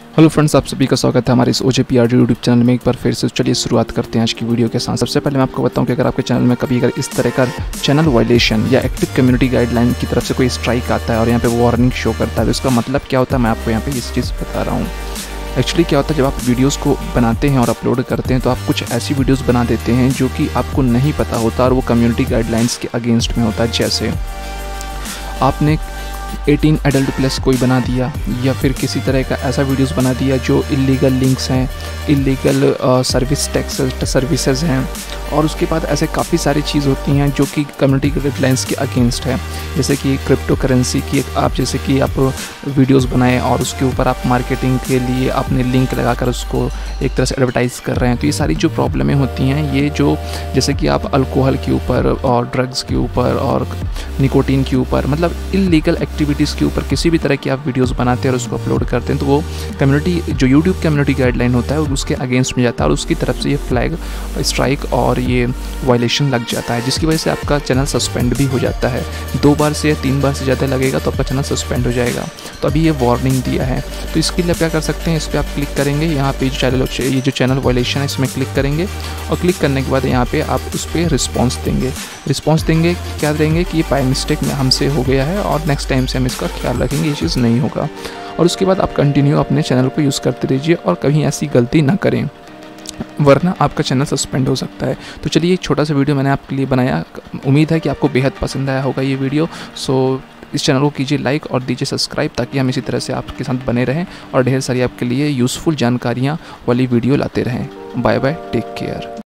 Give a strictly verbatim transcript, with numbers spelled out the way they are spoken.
Hello friends, आप सभी का स्वागत है हमारे इस O J P R D YouTube channel में। एक बार फिर से चलिए शुरुआत करते हैं आज की वीडियो के साथ। सबसे पहले मैं आपको बताऊं कि अगर आपके चैनल में कभी अगर इस तरह का चैनल वायलेशन या एक्टिव कम्युनिटी गाइडलाइन की तरफ से कोई स्ट्राइक आता है और यहाँ पे वार्निंग शो करता है, तो इसका मतलब क्या होता है मैं आपको यहाँ पे इस चीज़ बता रहा हूँ। एक्चुअली क्या होता है, जब आप वीडियोस को बनाते हैं और अपलोड करते हैं तो आप कुछ ऐसी वीडियोस बना देते हैं जो कि आपको नहीं पता होता और वो कम्युनिटी गाइडलाइंस के अगेंस्ट में होता है। जैसे आपने अठारह एडल्ट प्लस कोई बना दिया या फिर किसी तरह का ऐसा वीडियोस बना दिया जो इलीगल लिंक्स हैं, इलीगल सर्विस टैक्स सर्विसेज हैं, और उसके बाद ऐसे काफ़ी सारी चीज़ होती हैं जो कि कम्युनिटी गाइडलाइंस के अगेंस्ट है। जैसे कि क्रिप्टो करेंसी की एक आप जैसे कि आप वीडियोस बनाएं और उसके ऊपर आप मार्केटिंग के लिए अपने लिंक लगाकर उसको एक तरह से एडवर्टाइज़ कर रहे हैं, तो ये सारी जो प्रॉब्लमें होती हैं, ये जो जैसे कि आप अल्कोहल के ऊपर और ड्रग्स के ऊपर और निकोटीन के ऊपर, मतलब इलीगल एक्टिविटीज़ के ऊपर किसी भी तरह की आप वीडियोस बनाते हैं और उसको अपलोड करते हैं, तो वो कम्युनिटी जो यूट्यूब कम्युनिटी गाइडलाइन होता है उसके अगेंस्ट में जाता है और उसकी तरफ से ये फ्लैग स्ट्राइक और ये वायलेशन लग जाता है, जिसकी वजह से आपका चैनल सस्पेंड भी हो जाता है। दो बार से या तीन बार से ज़्यादा लगेगा तो आपका चैनल सस्पेंड हो जाएगा। तो अभी ये वार्निंग दिया है, तो इसके लिए आप क्या कर सकते हैं, इस पर आप क्लिक करेंगे, यहाँ पे जो चैनल ये जो चैनल वायलेशन है इसमें क्लिक करेंगे और क्लिक करने के बाद यहाँ पे आप उस पर रिस्पॉन्स देंगे। रिस्पॉन्स देंगे क्या देंगे कि ये बाय मिस्टेक में हमसे हो गया है और नेक्स्ट टाइम से हम इसका ख्याल रखेंगे, ये चीज़ नहीं होगा। और उसके बाद आप कंटिन्यू अपने चैनल को यूज़ करते रहिए और कहीं ऐसी गलती ना करें, वरना आपका चैनल सस्पेंड हो सकता है। तो चलिए, एक छोटा सा वीडियो मैंने आपके लिए बनाया, उम्मीद है कि आपको बेहद पसंद आया होगा ये वीडियो। सो इस चैनल को कीजिए लाइक और दीजिए सब्सक्राइब, ताकि हम इसी तरह से आपके साथ बने रहें और ढेर सारी आपके लिए यूज़फुल जानकारियाँ वाली वीडियो लाते रहें। Bye bye, take care.